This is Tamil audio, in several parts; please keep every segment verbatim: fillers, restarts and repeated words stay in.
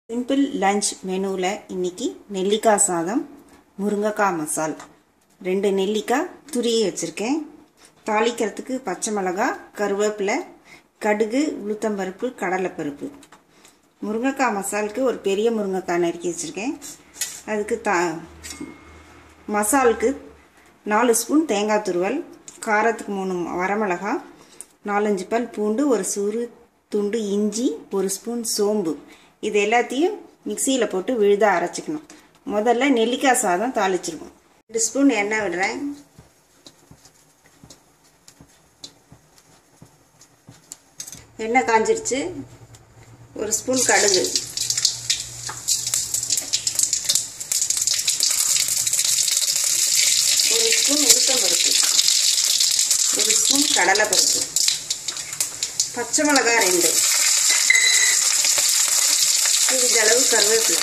சிம்பிள் லஞ்ச் மெனுவில் இன்றைக்கி நெல்லிக்காய் சாதம் முருங்கைக்காய் மசால் ரெண்டு நெல்லிக்காய் துருவி வச்சுருக்கேன். தாளிக்கிறதுக்கு பச்சை மிளகாய், கருவேப்பிலை, கடுகு, உளுத்தம்பருப்பு, கடலைப்பருப்பு. முருங்கைக்காய் மசாலுக்கு ஒரு பெரிய முருங்கைக்காய் நறுக்கி வச்சுருக்கேன். அதுக்கு தா மசாலுக்கு நாலு ஸ்பூன் தேங்காய் துருவல், காரத்துக்கு மூணு வரமிளகாய், நாலஞ்சு பல் பூண்டு, ஒரு சூறு துண்டு இஞ்சி, ஒரு ஸ்பூன் சோம்பு. இது எல்லாத்தையும் மிக்சியில் போட்டு விழுதாக அரைச்சிக்கணும். முதல்ல நெல்லிக்காய் சாதம் தாளிச்சிருக்கோம். ரெண்டு ஸ்பூன் எண்ணெய் விடுறேன். எண்ணெய் காஞ்சிருச்சு. ஒரு ஸ்பூன் கடுகு, ஒரு ஸ்பூன் உளுத்தம்பருப்பு, ஒரு ஸ்பூன் கடலைப்பருப்பு, பச்சை மிளகாய் ரெண்டு, சிறிதளவு கருவேப்பிலை,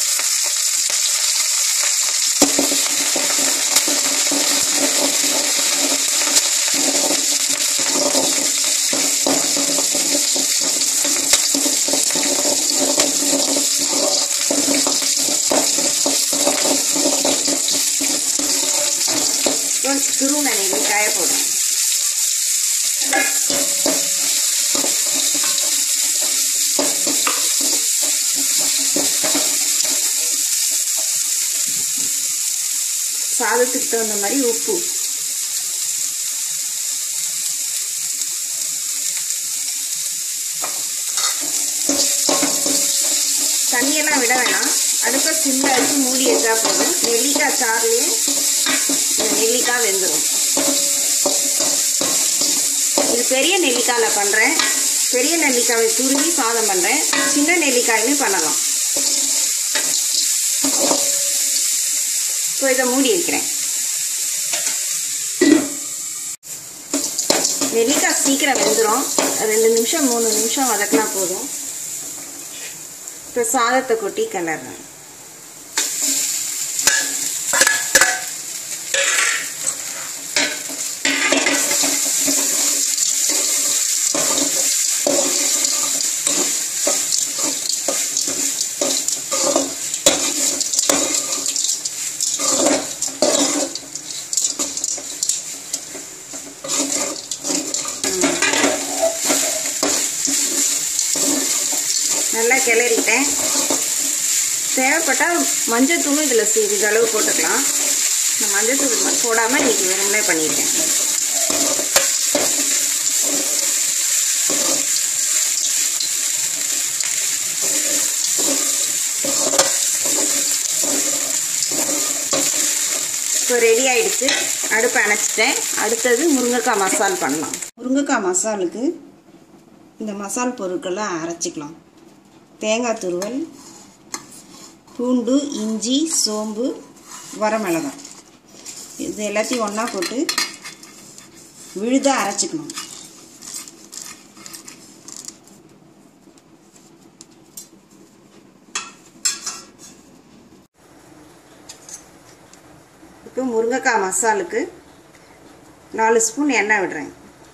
துருவன நெல்லிக்காயை போடுறேன். சாதத்துக்கு தகுந்த மாதிரி உப்பு, தண்ணியெல்லாம் விட வேணாம். அடுப்பை சிம்மில் வச்சு மூடி வச்சா போதும். நெல்லிக்காய் சாறுலேயே இந்த நெல்லிக்காய் வெந்துடும். இது பெரிய நெல்லிக்காயில் பண்ணுறேன். பெரிய நெல்லிக்காயை துருவி சாதம் பண்ணுறேன். சின்ன நெல்லிக்காயுமே பண்ணலாம். இப்போ இதை மூடி வைக்கிறேன். நெல்லிக்காய் சீக்கிரம் வெந்துடும். ரெண்டு நிமிஷம் மூணு நிமிஷம் வதக்கினா போதும். இப்போ சாதத்தை கொட்டி கிளறேன். நல்லா கிளறிட்டேன். தேவைப்பட்டால் மஞ்சள் தூள் இதில் சிறிதளவு போட்டுக்கலாம். நான் மஞ்சள் தூள் போடாமல் இன்றைக்கி வெறுமனே பண்ணியிருக்கேன். இப்போ ரெடி ஆகிடுச்சு. அடுப்பை அணைச்சிட்டேன். அடுத்தது முருங்கைக்காய் மசால் பண்ணலாம். முருங்கைக்காய் மசாலுக்கு இந்த மசால் பொருட்கள்லாம் அரைச்சிக்கலாம். தேங்காய் துருவல், பூண்டு, இஞ்சி, சோம்பு, வரமிளகாய், இது எல்லாத்தையும் ஒன்றா போட்டு விழுதாக அரைச்சிக்கணும். இப்போ முருங்கைக்காய் மசாலுக்கு நாலு ஸ்பூன் எண்ணெய் விடுறேன்.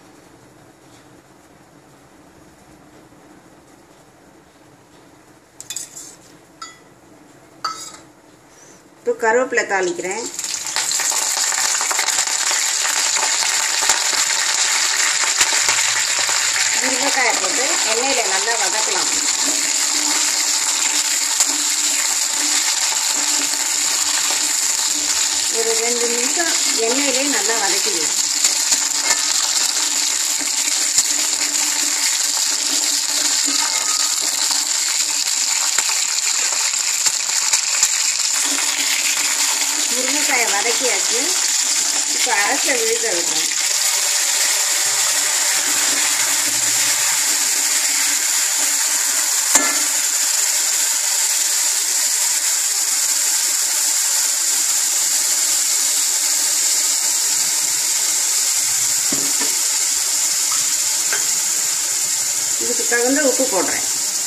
இப்போ கருவேப்பிலை தாளிக்கிறேன். முருங்கைக்காயை போட்டு எண்ணெயில் நல்லா வதக்கலாம். ஒரு ரெண்டு நிமிஷம் எண்ணெயிலே நல்லா வதக்கிடுவேன். முருங்கைக்காயை வதக்கியாச்சு. இப்போ அரைச்ச விழுத விடுறேன். இதுக்கு தகுந்த உப்பு போடுறேன்.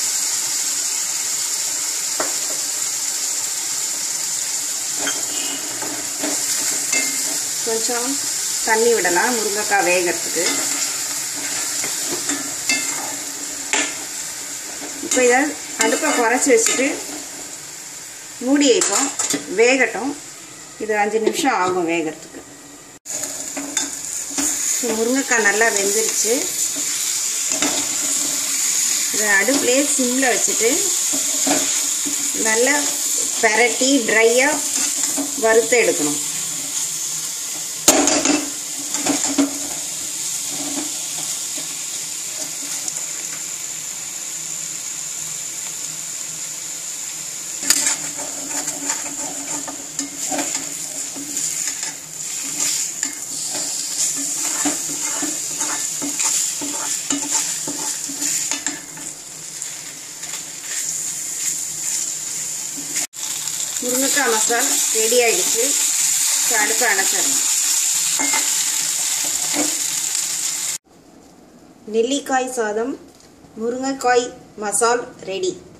கொஞ்சம் தண்ணி விடலாம் முருங்கைக்காய் வேகிறதுக்கு. இப்போ இதை அடுப்பை குறைச்சி வச்சுட்டு மூடி வைப்போம், வேகட்டும். இது அஞ்சு நிமிஷம் ஆகும் வேகிறதுக்கு. முருங்கைக்காய் நல்லா வெந்துருச்சு. இதை அடுப்புலேயே சிம்மில் வச்சுட்டு நல்லா பெரட்டி ட்ரையாக வறுத்து எடுக்கணும். முருங்கைக்காய் மசால் ரெடி ஆகிடுச்சு. அடுப்பை அணைச்சிடணும். நெல்லிக்காய் சாதம் முருங்கைக்காய் மசால் ரெடி.